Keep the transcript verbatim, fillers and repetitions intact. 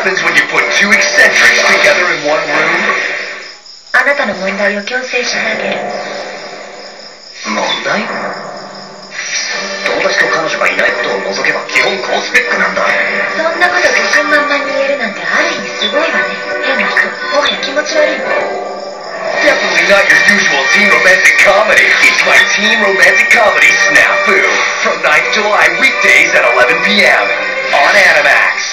happens when you put two eccentrics together in one room? あなたの問題を強制しなげる。 問題？友達と彼女がいないことを除けば基本高スペックなんだ。 そんなこと自信満々に言えるなんてある意味すごいわね。変な人、もはや気持ち悪いわ。 Definitely not your usual teen romantic comedy. It's my teen romantic comedy snafu from ninth of July weekdays at eleven p m on Animax.